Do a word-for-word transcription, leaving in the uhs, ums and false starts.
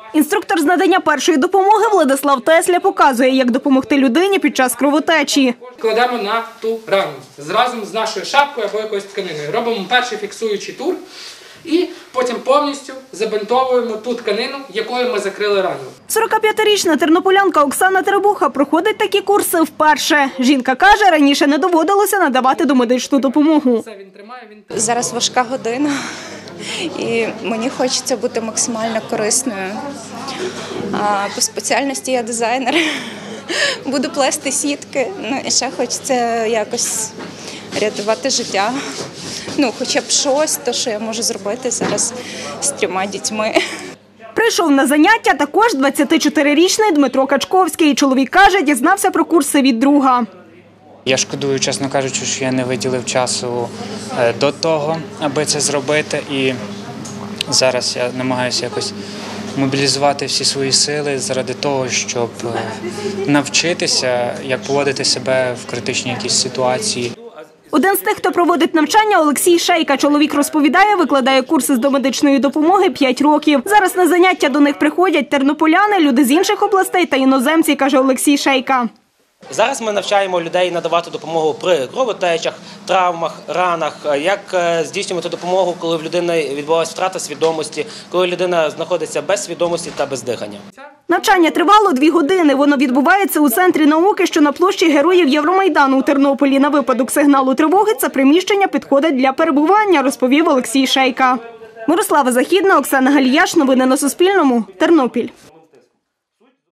Інструктор з надання першої допомоги Владислав Тесля показує, як допомогти людині під час кровотечі. Кладемо на ту рану разом з нашою шапкою або якоюсь тканиною. Робимо перший фіксуючий тур і потім повністю забинтовуємо ту тканину, якою ми закрили рану. сорокап'ятирічна тернополянка Оксана Требуха проходить такі курси вперше. Жінка каже, раніше не доводилося надавати домедичну допомогу. Зараз важка година. І мені хочеться бути максимально корисною. А по спеціальності я дизайнер, буду плести сітки. Ну і ще хочеться якось рятувати життя. Ну, хоча б щось, то, що я можу зробити зараз з трьома дітьми. Прийшов на заняття також двадцятичотирирічний Дмитро Качковський. Чоловік каже, дізнався про курси від друга. Я шкодую, чесно кажучи, що я не виділив часу до того, аби це зробити. І зараз я намагаюся якось мобілізувати всі свої сили заради того, щоб навчитися, як поводити себе в критичній якійсь ситуації. Один з тих, хто проводить навчання, Олексій Шейка. Чоловік розповідає, викладає курси з домедичної допомоги п'ять років. Зараз на заняття до них приходять тернополяни, люди з інших областей та іноземці, каже Олексій Шейка. Зараз ми навчаємо людей надавати допомогу при кровотечах, травмах, ранах, як здійснювати допомогу, коли в людини відбувається втрата свідомості, коли людина знаходиться без свідомості та без дихання. Навчання тривало дві години. Воно відбувається у Центрі науки, що на площі Героїв Євромайдану у Тернополі. На випадок сигналу тривоги це приміщення підходить для перебування, розповів Олексій Шейка. Мирослава Західна, Оксана Галіяш. Новини на Суспільному. Тернопіль.